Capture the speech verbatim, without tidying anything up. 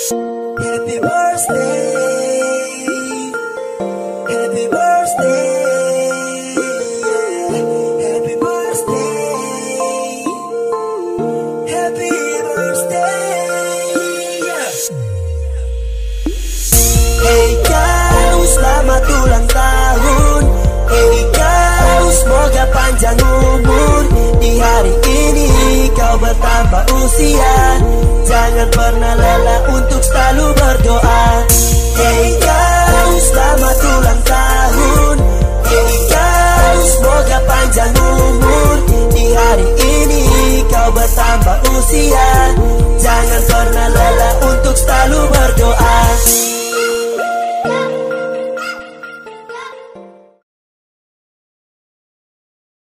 Happy birthday, happy birthday, happy birthday, happy birthday. Hey kau, selamat ulang tahun. Hey kau, semoga panjang umur. Di hari ini kau bertambah usia. Jangan pernah lelah untuk selalu berdoa. Hey kau, selamat ulang tahun. Hey kau, semoga panjang umur. Di hari ini kau bertambah usia.